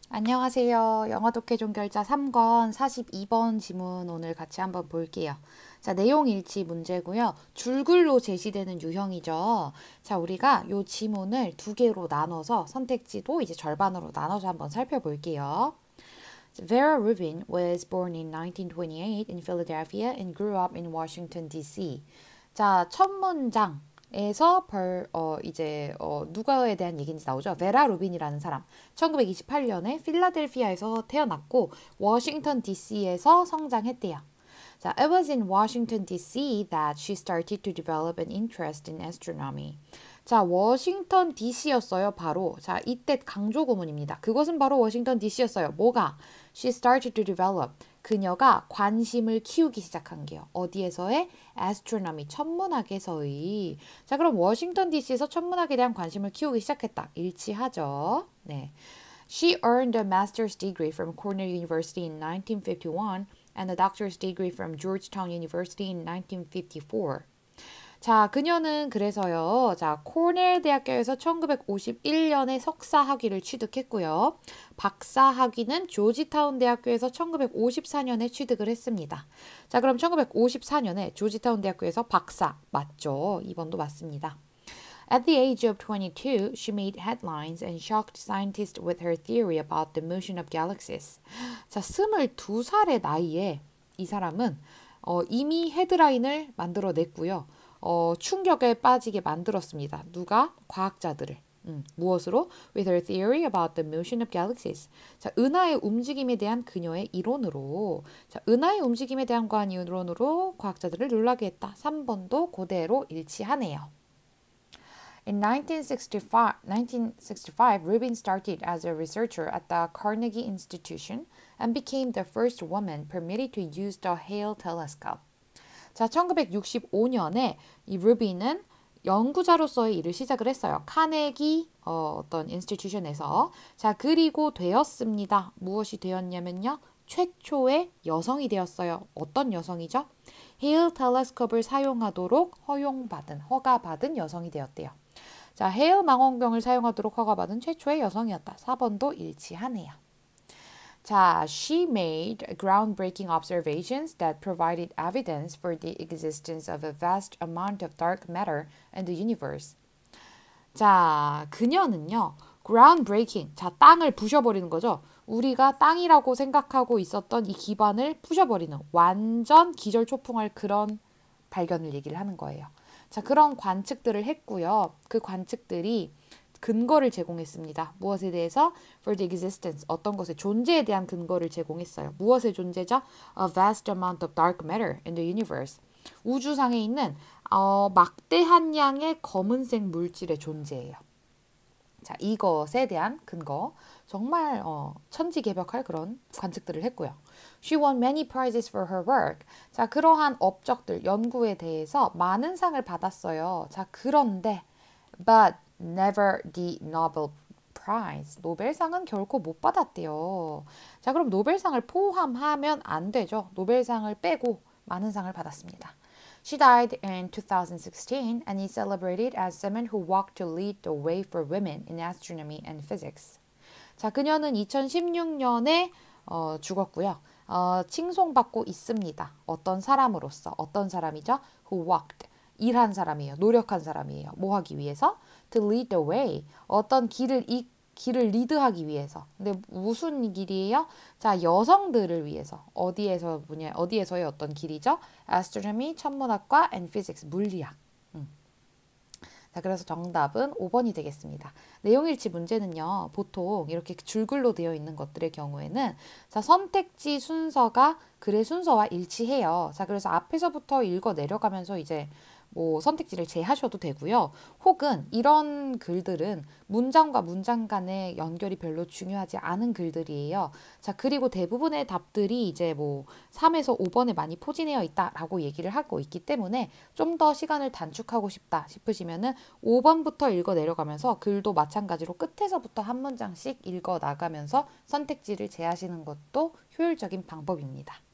안녕하세요. 영어 독해 종결자 3권 42번 지문 오늘 같이 한번 볼게요. 자, 내용 일치 문제고요. 줄글로 제시되는 유형이죠. 자, 우리가 이 지문을 두 개로 나눠서 선택지도 이제 절반으로 나눠서 한번 살펴볼게요. Vera Rubin was born in 1928 in Philadelphia and grew up in Washington, D.C. 자, 첫 문장에서 누가에 대한 얘기인지 나오죠. 베라 루빈이라는 사람. 1928년에 필라델피아에서 태어났고 워싱턴 DC에서 성장했대요. 자, it was in Washington DC that she started to develop an interest in astronomy. 자, 워싱턴 DC였어요, 바로. 자, 이때 강조 구문입니다. 그것은 바로 워싱턴 DC였어요. 뭐가? She started to develop. 그녀가 관심을 키우기 시작한 게요. 어디에서의? astronomy, 천문학에서의. 자, 그럼 워싱턴 DC에서 천문학에 대한 관심을 키우기 시작했다. 일치하죠. 네. She earned a master's degree from Cornell University in 1951 and a doctor's degree from Georgetown University in 1954. 자, 그녀는 그래서요. 자, 코넬 대학교에서 1951년에 석사 학위를 취득했고요. 박사 학위는 조지타운 대학교에서 1954년에 취득을 했습니다. 자, 그럼 1954년에 조지타운 대학교에서 박사 맞죠? 2번도 맞습니다. At the age of 22, she made headlines and shocked scientists with her theory about the motion of galaxies. 자, 22살의 나이에 이 사람은 이미 헤드라인을 만들어냈고요. 충격에 빠지게 만들었습니다. 누가? 과학자들을. 무엇으로? With her theory about the motion of galaxies. 자, 은하의 움직임에 대한 그녀의 이론으로. 자, 은하의 움직임에 대한 이론으로 과학자들을 놀라게 했다. 3번도 그대로 일치하네요. In 1965, Rubin started as a researcher at the Carnegie Institution and became the first woman permitted to use the Hale telescope. 자, 1965년에 이 루빈은 연구자로서의 일을 시작을 했어요. 카네기 어떤 인스티튜션에서. 자, 그리고 되었습니다. 무엇이 되었냐면요. 최초의 여성이 되었어요. 어떤 여성이죠? 헤일 텔레스콥을 사용하도록 허가받은 여성이 되었대요. 자, 헤일 망원경을 사용하도록 허가받은 최초의 여성이었다. 4번도 일치하네요. 자, she made groundbreaking observations that provided evidence for the existence of a vast amount of dark matter in the universe. 자, 그녀는요, groundbreaking, 자, 땅을 부셔버리는 거죠. 우리가 땅이라고 생각하고 있었던 이 기반을 부셔버리는 완전 기절초풍할 그런 발견을 얘기를 하는 거예요. 자, 그런 관측들을 했고요. 그 관측들이 근거를 제공했습니다. 무엇에 대해서? For the existence, 어떤 것의 존재에 대한 근거를 제공했어요. 무엇의 존재죠? A vast amount of dark matter in the universe. 우주상에 있는 막대한 양의 검은색 물질의 존재예요. 자, 이것에 대한 근거, 정말 천지개벽할 그런 관측들을 했고요. She won many prizes for her work. 자, 그러한 업적들, 연구에 대해서 많은 상을 받았어요. 자, 그런데 but never the Nobel Prize. 노벨상은 결코 못 받았대요. 자, 그럼 노벨상을 포함하면 안 되죠. 노벨상을 빼고 많은 상을 받았습니다. She died in 2016 and is celebrated as someone who walked to lead the way for women in astronomy and physics. 자, 그녀는 2016년에 죽었고요. 칭송받고 있습니다. 어떤 사람으로서. 어떤 사람이죠? Who walked. 일한 사람이에요. 노력한 사람이에요. 뭐 하기 위해서? To lead the way. 어떤 길을 리드하기 위해서. 근데 무슨 길이에요? 자, 여성들을 위해서. 어디에서의 어떤 길이죠? Astronomy, 천문학과 and physics, 물리학. 자, 그래서 정답은 5번이 되겠습니다. 내용일치 문제는요, 보통 이렇게 줄글로 되어 있는 것들의 경우에는 자, 선택지 순서가 글의 순서와 일치해요. 자, 그래서 앞에서부터 읽어 내려가면서 이제 뭐 선택지를 제하셔도 되고요. 혹은 이런 글들은 문장과 문장 간의 연결이 별로 중요하지 않은 글들이에요. 자, 그리고 대부분의 답들이 이제 뭐 3에서 5번에 많이 포진되어 있다라고 얘기를 하고 있기 때문에 좀 더 시간을 단축하고 싶다 싶으시면은 5번부터 읽어 내려가면서 글도 마찬가지로 끝에서부터 한 문장씩 읽어 나가면서 선택지를 제하시는 것도 효율적인 방법입니다.